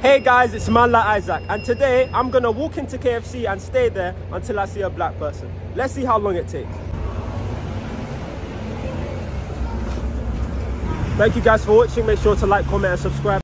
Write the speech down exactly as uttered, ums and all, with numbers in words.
Hey guys, it's man like Isaac, and today I'm gonna walk into K F C and stay there until I see a black person. Let's see how long it takes. Thank you guys for watching. Make sure to like, comment and subscribe.